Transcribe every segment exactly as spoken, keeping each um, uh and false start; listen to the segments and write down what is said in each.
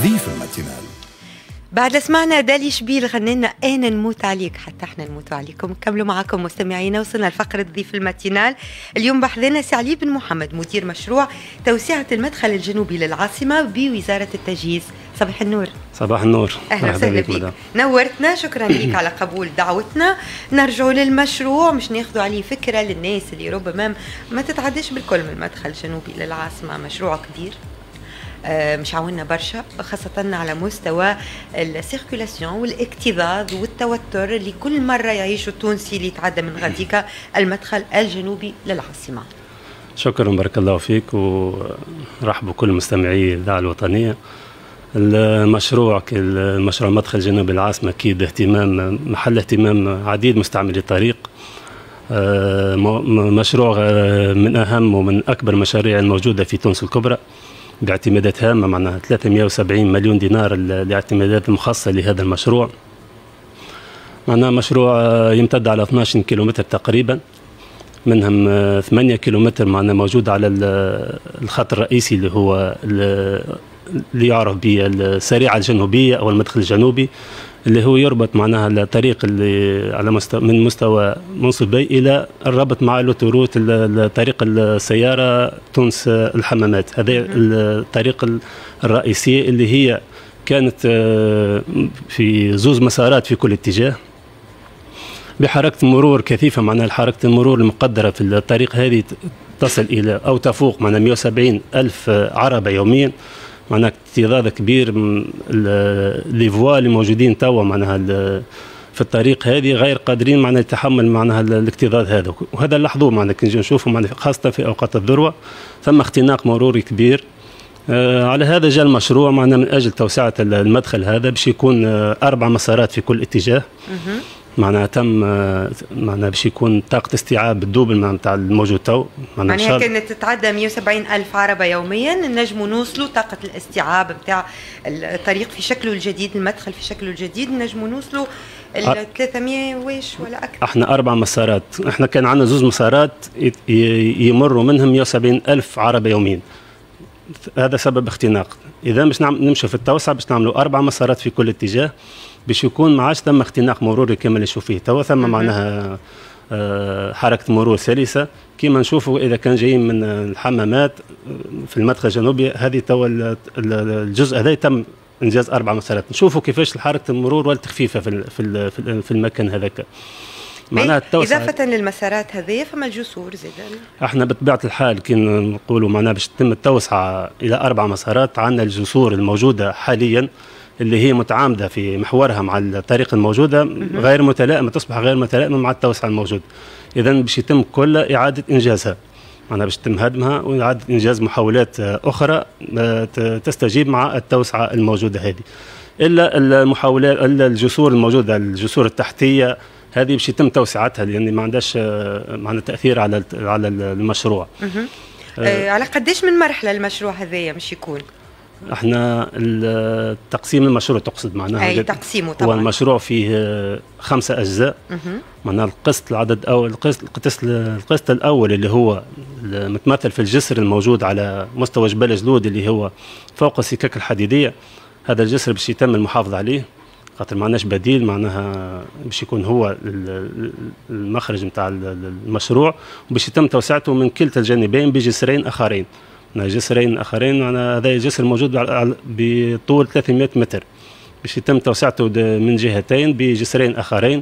ضيف الماتينال. بعد سمعنا دالي شبيل غنى لنا انا نموت عليك حتى احنا نموت عليكم. نكملوا معكم مستمعينا، وصلنا لفقرة ضيف الماتينال. اليوم بحذنا سي علي بن محمد، مدير مشروع توسعة المدخل الجنوبي للعاصمة بوزارة التجهيز. صباح النور. صباح النور. اهلا وسهلا بك، نورتنا. شكرا لك على قبول دعوتنا. نرجعوا للمشروع مش ناخذوا عليه فكرة للناس اللي ربما ما تتعداش بالكل من المدخل الجنوبي للعاصمة. مشروع كبير مش عاونا برشا، خاصة على مستوى السيركولاسيون والاكتظاظ والتوتر اللي كل مرة يعيشه التونسي اللي يتعدى من غاديكا المدخل الجنوبي للعاصمة. شكرا، بارك الله فيك، ورحبوا كل مستمعي الإذاعة الوطنية. المشروع المشروع مدخل جنوب العاصمة أكيد اهتمام محل اهتمام عديد مستعملي الطريق. مشروع من أهم ومن أكبر المشاريع الموجودة في تونس الكبرى باعتمادات هامة، معناها ثلاثمئة وسبعين مليون دينار الاعتمادات المخصصة لهذا المشروع. معناها مشروع يمتد على اثني عشر كيلومتر تقريبا، منهم ثمانية كيلومتر معناها موجود على الخط الرئيسي اللي هو اللي يعرف بالسريعة الجنوبية أو المدخل الجنوبي، اللي هو يربط معناها الطريق اللي على مستوى من مستوى منصبي إلى الربط مع لوتوروت طريق السيارة تونس الحمامات. هذا الطريق الرئيسية اللي هي كانت في زوز مسارات في كل اتجاه بحركة مرور كثيفة. معناها حركة المرور المقدرة في الطريق هذه تصل إلى أو تفوق معناها مئة وسبعين ألف عربة يوميا. معناها اكتظاظ كبير من لي فوا اللي موجودين توا معناها في الطريق هذه غير قادرين معناها يتحمل معناها الاكتظاظ هذا، وهذا نلاحظوه معناها كي نجي نشوفوا معناها خاصة في أوقات الذروة ثم اختناق مروري كبير. آه على هذا جاء المشروع معناها من أجل توسعة المدخل هذا باش يكون آه أربع مسارات في كل اتجاه. معناها تم معناها باش يكون طاقة استيعاب الدوبل نتاع الموجود تو. معناها كانت تتعدى مئة وسبعين ألف عربة يوميا، نجموا نوصلوا طاقة الاستيعاب نتاع الطريق في شكله الجديد، المدخل في شكله الجديد، نجموا نوصلوا ال ثلاثمئة ويش ولا أكثر. احنا أربع مسارات، احنا كان عندنا زوج مسارات يمروا منهم مئة وسبعين ألف عربة يوميا. هذا سبب اختناق. إذا باش نمشوا في التوسعة باش نعملوا أربع مسارات في كل اتجاه باش يكون ما عادش ثم اختناق مروري كما اللي نشوف فيه توا. ثم معناها آه حركة مرور سلسة كما نشوفوا إذا كان جايين من الحمامات في المدخل الجنوبي. هذه توا الجزء هذا تم إنجاز أربع مسارات. نشوفوا كيفاش حركة المرور والت خفيفة في في في المكان هذاك. معناها إضافة للمسارات هذه فما الجسور زيد. احنا بطبيعة الحال كي نقولوا معناها باش تتم التوسعة إلى أربع مسارات، عندنا الجسور الموجودة حاليا اللي هي متعامدة في محورها مع الطريق الموجودة غير متلائمة، تصبح غير متلائمة مع التوسعة الموجودة. إذا باش يتم كل إعادة إنجازها، معناها باش يتم هدمها وإعادة إنجاز محاولات أخرى تستجيب مع التوسعة الموجودة هذه. إلا المحاولات إلا الجسور الموجودة، الجسور التحتية هذه باش يتم توسعتها لأن ما عندهاش معناها تأثير على على المشروع. أه على قديش من مرحلة المشروع هذايا مش يكون؟ احنا التقسيم المشروع تقصد معناها اي تقسيمه طبعا. هو المشروع فيه خمسة اجزاء. معناها القسط العدد الاول القسط القسط القسط الاول اللي هو متمثل في الجسر الموجود على مستوى جبال جلود اللي هو فوق السكك الحديديه. هذا الجسر باش يتم المحافظه عليه خاطر ما عندناش بديل، معناها باش يكون هو المخرج نتاع المشروع، وباش يتم توسعته من كلتا الجانبين بجسرين اخرين. جسرين اخرين، معناها هذا الجسر موجود بطول ثلاثمئة متر باش يتم توسعته من جهتين بجسرين اخرين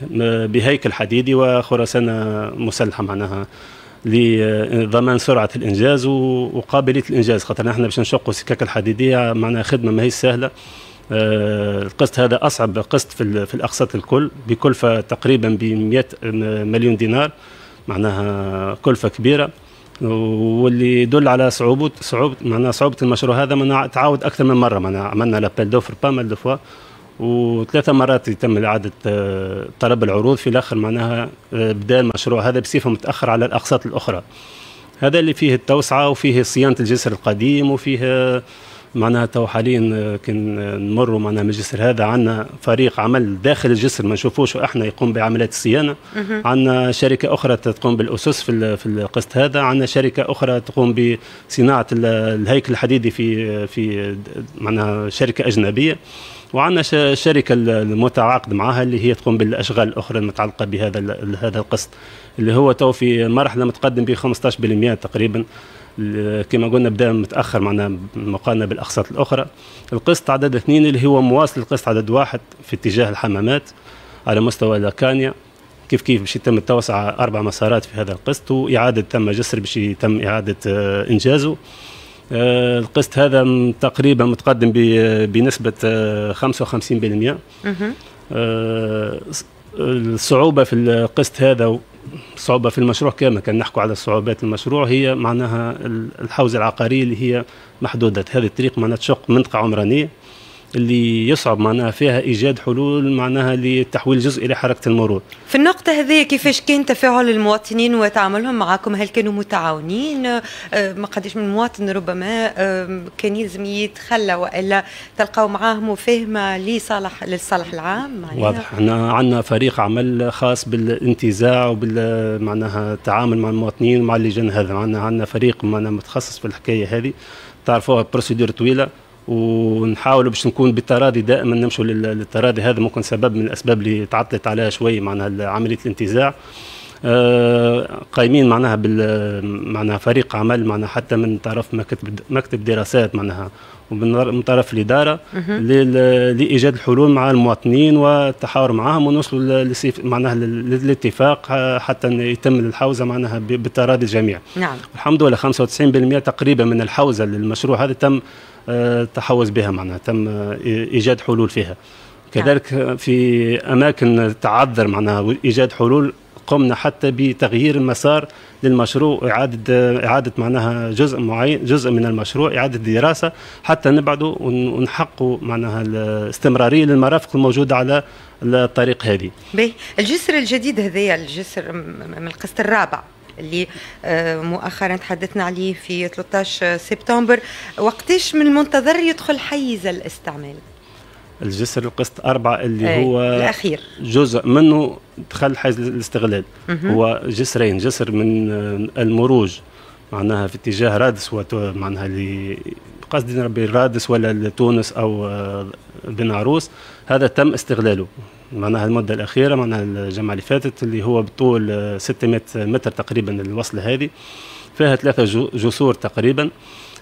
بهيكل حديدي وخرسانه مسلحه، معناها لضمان سرعه الانجاز وقابليه الانجاز. خاطر نحن باش نشقوا السكك الحديديه معناها خدمه ماهيش سهله. القسط هذا اصعب قسط في في الاقساط الكل بكلفه تقريبا ب مئة مليون دينار، معناها كلفه كبيره، واللي يدل على صعوبة صعوبة معناها صعوبة المشروع هذا. معناها تعاود أكثر من مرة، معناها عملنا لابيل دوفر بامال دو فوا وثلاثة مرات يتم إعادة طلب العروض. في الآخر معناها بدأ المشروع هذا بصفة متأخر على الأقساط الأخرى. هذا اللي فيه التوسعة وفيه صيانة الجسر القديم وفيه معناها تو حاليا كان نمروا معناها من الجسر هذا عندنا فريق عمل داخل الجسر ما نشوفوش احنا يقوم بعمليات الصيانه. عندنا شركه اخرى تقوم بالاسس في في القسط هذا. عندنا شركه اخرى تقوم بصناعه الهيكل الحديدي في في معناها شركه اجنبيه. وعندنا شركه المتعاقد معها اللي هي تقوم بالاشغال الاخرى المتعلقه بهذا هذا القسط اللي هو تو في مرحله متقدم ب خمسة عشر بالمئة تقريبا. كما قلنا بدا متاخر معنا مقارنه بالاقساط الاخرى. القسط عدد اثنين اللي هو مواصل القسط عدد واحد في اتجاه الحمامات على مستوى لاكانيا. كيف كيف باش يتم التوسعه اربع مسارات في هذا القسط واعاده تم جسر باش يتم اعاده انجازه. القسط هذا تقريبا متقدم بنسبه خمسة وخمسين بالمئة. الصعوبه في القسط هذا الصعوبة في المشروع كما كان نحكوا على صعوبات المشروع هي معناها الحوزة العقارية اللي هي محدودة. هذه الطريق معناها تشق منطقة عمرانية اللي يصعب معناها فيها إيجاد حلول معناها لتحويل جزء إلى حركة المرور. في النقطة هذه كيفاش كان تفاعل المواطنين وتعاملهم معكم؟ هل كانوا متعاونين؟ ما قديش من مواطن ربما كان يلزم يتخلى وإلا تلقاو معاه مفاهمة لصالح للصالح العام؟ واضح. احنا عندنا فريق عمل خاص بالانتزاع وبال معناها التعامل مع المواطنين مع اللجان. هذا عندنا عندنا فريق معناها متخصص في الحكاية هذه. تعرفوها بروسيدور طويلة ونحاولوا باش نكون بالتراضي دائما نمشوا للتراضي. هذا ممكن سبب من الاسباب اللي تعطلت عليها شوي معناها عمليه الانتزاع. آه قايمين معناها بال معناها فريق عمل معناها حتى من طرف مكتب مكتب دراسات معناها ومن طرف الاداره لايجاد الحلول مع المواطنين والتحاور معهم ونوصلوا معناها للاتفاق حتى يتم الحوزه معناها بالتراضي الجميع. نعم. الحمد لله خمسة وتسعين بالمئة تقريبا من الحوزه للمشروع هذا تم تحوز بها معناها تم ايجاد حلول فيها. كذلك في اماكن تعذر معناها ايجاد حلول قمنا حتى بتغيير المسار للمشروع واعاده اعاده معناها جزء معين جزء من المشروع اعاده دراسه حتى نبعدوا ونحققوا معناها الاستمراريه للمرافق الموجوده على الطريق هذه. باهي. الجسر الجديد هذايا الجسر من القسط الرابع اللي مؤخرا تحدثنا عليه في ثلاثة عشر سبتمبر، وقتاش من المنتظر يدخل حيز الاستعمال؟ الجسر القسط أربعة اللي أي هو الأخير جزء منه دخل حيز الاستغلال. هو جسرين، جسر من المروج معناها في اتجاه رادس معناها اللي قصدي نربي رادس ولا لتونس أو بن عروس، هذا تم استغلاله معناها المدة الأخيرة معناها الجمعة اللي فاتت اللي هو بطول ستمائة متر تقريبا الوصلة هذه. فيها ثلاثة جسور تقريبا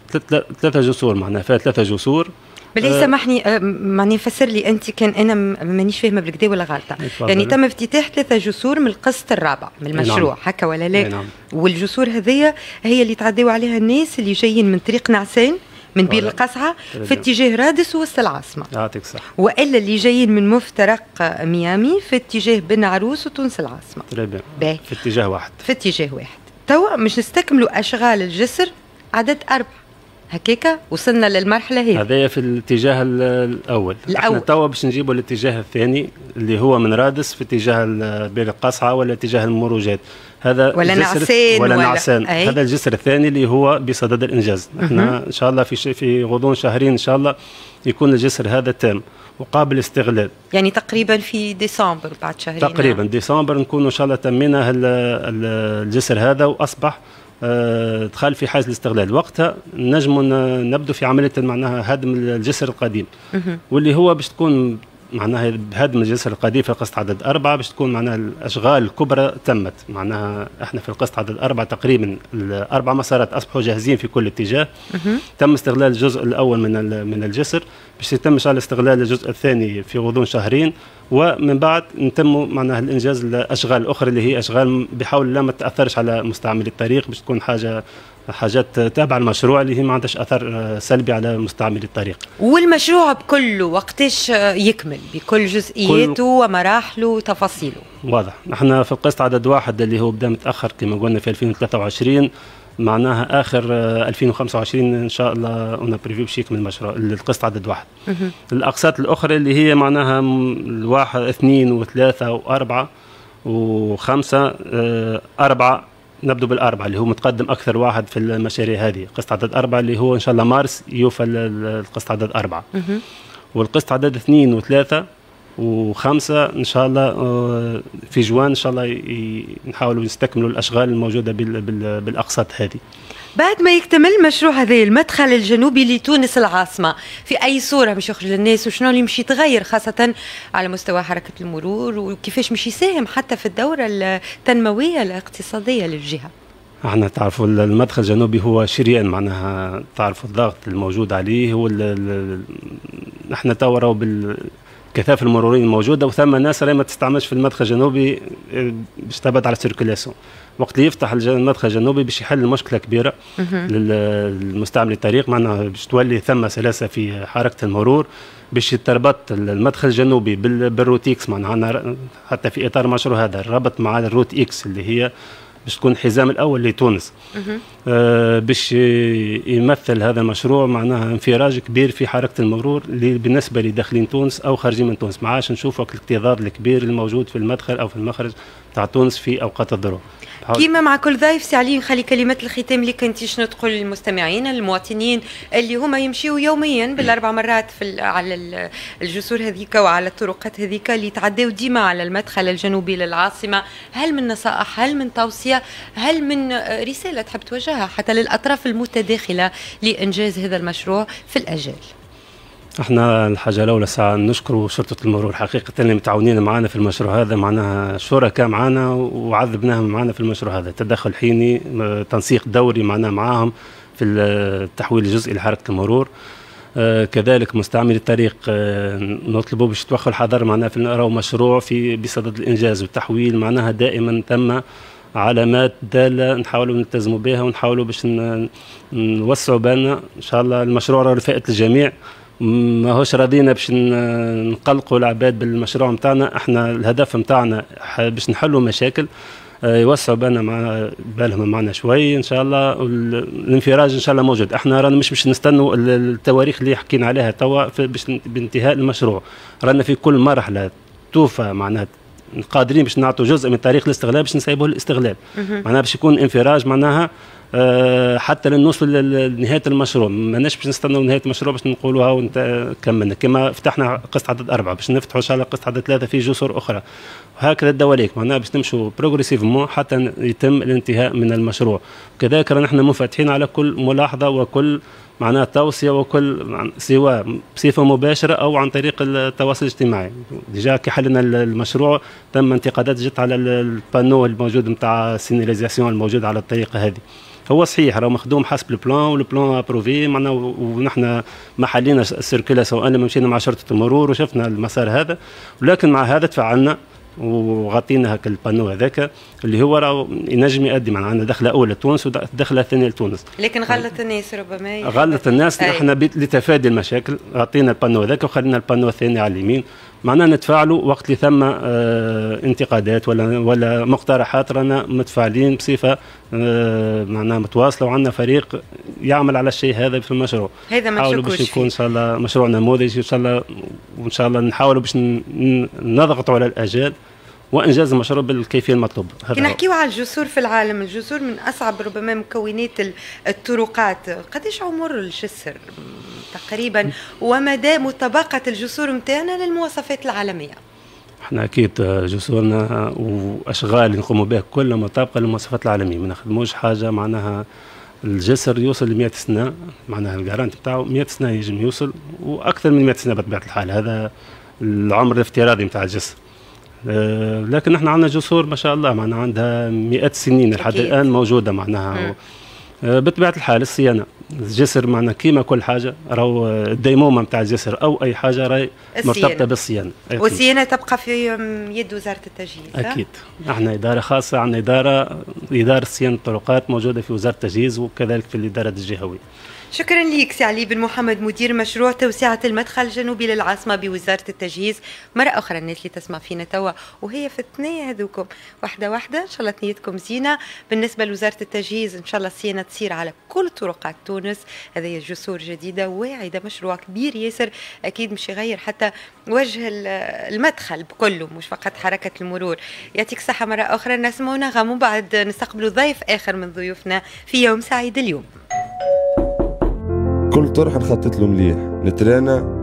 ثلاثة جسور معناها فيها ثلاثة جسور. بلي أه سامحني معني فسر لي انت كان انا مانيش فاهمه بالكدا ولا غلطه. يعني تم افتتاح ثلاثه جسور من القسط الرابع من المشروع. نعم. هكا ولا لا؟ نعم. والجسور هذيا هي اللي تعديوا عليها الناس اللي جايين من طريق نعسان من بير القصعه في اتجاه رادس وسط العاصمه. يعطيك صح. والا اللي جايين من مفترق ميامي في اتجاه بن عروس وتونس العاصمه. تري في اتجاه واحد. في اتجاه واحد. توا مش نستكملوا اشغال الجسر عدد أربعة. هكاكا وصلنا للمرحله هذه. هذايا في الاتجاه الاول. الأول. احنا توا باش نجيبوا الاتجاه الثاني اللي هو من رادس في اتجاه بير القصعه ولا اتجاه المروجات. هذا ولا نعسان ولا, ولا نعسان. أي. هذا الجسر الثاني اللي هو بصدد الانجاز. احنا ان شاء الله في في غضون شهرين ان شاء الله يكون الجسر هذا تام وقابل استغلال. يعني تقريبا في ديسمبر بعد شهرين. تقريبا نعم. ديسمبر نكون ان شاء الله تمينا الجسر هذا واصبح أه دخل في حيز الاستغلال. وقتها نجم نبدو في عمليه معناها هدم الجسر القديم واللي هو باش تكون معناها بهدم الجسر القديم في القسط عدد أربعة باش تكون معناها الأشغال الكبرى تمت. معناها احنا في القسط عدد أربعة تقريبا الأربع مسارات أصبحوا جاهزين في كل اتجاه. تم استغلال الجزء الأول من من الجسر باش يتم إن شاء الله استغلال الجزء الثاني في غضون شهرين ومن بعد نتم معناها الإنجاز الأشغال الأخرى اللي هي أشغال بحاول لا ما تأثرش على مستعمل الطريق باش تكون حاجة حاجات تابعة المشروع اللي هي ما عندهاش أثر سلبي على مستعمل الطريق. والمشروع بكله وقتاش يكمل بكل جزئياته كل... ومراحله وتفاصيله؟ واضح. نحن في القسط عدد واحد اللي هو بدا متأخر كما قلنا في ألفين وثلاثة وعشرين معناها آخر ألفين وخمسة وعشرين إن شاء الله أنا بريفيو باش يكمل المشروع القسط عدد واحد. الأقساط الأخرى اللي هي معناها الواحد اثنين وثلاثة وأربعة وخمسة أربعة نبدو بالأربعة اللي هو متقدم أكثر واحد في المشاريع هذه. قسط عدد أربعة اللي هو إن شاء الله مارس يوفى القسط عدد أربعة، والقسط عدد اثنين وثلاثة وخمسة إن شاء الله في جوان إن شاء الله نحاولوا نستكملوا الأشغال الموجودة بالأقساط هذه. بعد ما يكتمل مشروع هذا المدخل الجنوبي لتونس العاصمة، في أي صورة مش يخرج للناس وشنو اللي مش يتغير خاصة على مستوى حركة المرور، وكيفاش مش يساهم حتى في الدورة التنموية الاقتصادية للجهة؟ احنا تعرفوا المدخل الجنوبي هو شريان، معناها تعرفوا الضغط الموجود عليه هو احنا توا بالكثافة المرورية الموجودة، وثم ناس راهي ما تستعملش في المدخل الجنوبي باش تبعد على السيركولاسيون. وقت اللي يفتح المدخل الجنوبي باش يحل مشكله كبيره للمستعمل الطريق، معناها باش تولي ثم سلاسه في حركه المرور، باش يتربط المدخل الجنوبي بالروت اكس، معناها حتى في اطار المشروع هذا الربط مع الروت اكس اللي هي باش تكون الحزام الاول لتونس. آه باش يمثل هذا المشروع معناها انفراج كبير في حركه المرور اللي بالنسبه لداخلين تونس او خارجين من تونس، ما عادش نشوفوا الاكتظاظ الكبير الموجود في المدخل او في المخرج تاع تونس في اوقات الذروه. كيما مع كل ضيف سي علي نخلي كلمات الختام اللي كنتي شنو تقول للمستمعين المواطنين اللي هما يمشيوا يوميا بالاربع مرات في على الجسور هذيك وعلى الطرقات هذيك اللي يتعداو ديما على المدخل الجنوبي للعاصمه، هل من نصائح، هل من توصيه، هل من رساله تحب توجهها حتى للاطراف المتداخله لانجاز هذا المشروع في الاجال؟ احنا الحاجه الاولى ساعه نشكروا شرطه المرور حقيقه اللي متعاونين معنا في المشروع هذا، معناها شركاء معنا وعذبناهم معنا في المشروع هذا، تدخل حيني تنسيق دوري معنا معاهم في التحويل الجزئي لحركه المرور. آه كذلك مستعمل الطريق آه نطلبوا باش توخوا الحذر معناها في راهو مشروع في بصدد الانجاز والتحويل، معناها دائما تم علامات داله نحاولوا نلتزموا بها ونحاولوا باش نوسعوا بالنا ان شاء الله. المشروع راه لفائده الجميع، ماهوش راضينا باش نقلقوا العباد بالمشروع نتاعنا، احنا الهدف نتاعنا باش نحلوا مشاكل يوسعوا بالنا مع بالهم معنا شوي ان شاء الله، والانفراج ان شاء الله موجود. احنا رانا مش باش نستنوا التواريخ اللي حكينا عليها توا باش بانتهاء المشروع، رانا في كل مرحله توفى معناها قادرين باش نعطوا جزء من تاريخ الاستغلال باش نسيبوه للاستغلال، معناها باش يكون انفراج معناها أه حتى لنوصل لنهايه المشروع، ماناش باش نستناو نهايه المشروع باش نقولوا ها وانت كملنا، كما فتحنا قسط عدد اربعه باش نفتحوا ان شاء الله قسط عدد ثلاثه في جسور اخرى، وهكذا الدواليك معناها باش نمشوا بروغريسيفمون حتى يتم الانتهاء من المشروع. كذلك رانا احنا منفتحين على كل ملاحظه وكل معناها توصيه وكل سواء بصفه مباشره او عن طريق التواصل الاجتماعي. ديجا كي حلنا المشروع تم انتقادات جت على البانو الموجود نتاع السيناليزاسيون الموجود على الطريقه هذه. هو صحيح راه مخدوم حسب البلان والبلان ابروفي معناها، ونحن ما حلينا السيركيلاسيون الا مشينا مع شرطه المرور وشفنا المسار هذا، ولكن مع هذا تفاعلنا وغطينا هكا البانو هذاك اللي هو راه ينجم يؤدي معنا عندنا دخله اولى لتونس ودخله ثانيه لتونس. لكن غلط الناس ربما غلط الناس احنا لتفادي المشاكل غطينا البانو هذاك وخلينا البانو الثاني على اليمين، معناها نتفاعلوا وقت اللي ثم اه انتقادات ولا ولا مقترحات رانا متفاعلين بصفه اه معناها متواصله، وعندنا فريق يعمل على الشيء هذا في المشروع. هذا ما نحاولوا باش يكون ان شاء الله مشروع نموذجي ان شاء الله، وان شاء الله نحاولوا باش نضغطوا على الاجال وانجاز المشروع بالكيفيه المطلوبه. كي نحكيو على الجسور في العالم، الجسور من اصعب ربما مكونات الطرقات، قداش عمر الجسر تقريبا ومدى مطابقه الجسور نتاعنا للمواصفات العالميه؟ احنا اكيد جسورنا واشغال اللي نقوموا بها كلها مطابقه للمواصفات العالميه، ما نخدموش حاجه معناها الجسر يوصل ل مئة سنه، معناها الجارانت بتاعه مئة سنه ينجم يوصل واكثر من مئة سنه بطبيعه الحال، هذا العمر الافتراضي نتاع الجسر. أه لكن احنا عندنا جسور ما شاء الله معناها عندها مئات السنين لحد الان موجوده معناها. أه بطبيعه الحال الصيانه الجسر معناها كيما كل حاجه راهو الديمومه نتاع الجسر او اي حاجه راهي مرتبطه بالصيانه، والصيانه تبقى في يد وزاره التجهيز. اكيد احنا اداره خاصه، عندنا اداره اداره صيانه الطرقات موجوده في وزاره التجهيز وكذلك في الاداره الجهويه. شكرا ليك سي علي بن محمد، مدير مشروع توسعة المدخل الجنوبي للعاصمة بوزارة التجهيز. مرة أخرى الناس اللي تسمع فينا توا وهي في الثنية هذوكم واحدة واحدة إن شاء الله ثنيتكم زينة. بالنسبة لوزارة التجهيز إن شاء الله الصيانة تصير على كل طرقات تونس، هذه جسور جديدة واعدة، مشروع كبير ياسر أكيد مش يغير حتى وجه المدخل بكله مش فقط حركة المرور. يعطيك الصحة مرة أخرى. نسمعوا نغم وبعد نستقبلوا ضيف آخر من ضيوفنا في يوم سعيد اليوم. كل طرح نخطط له مليح، نترانى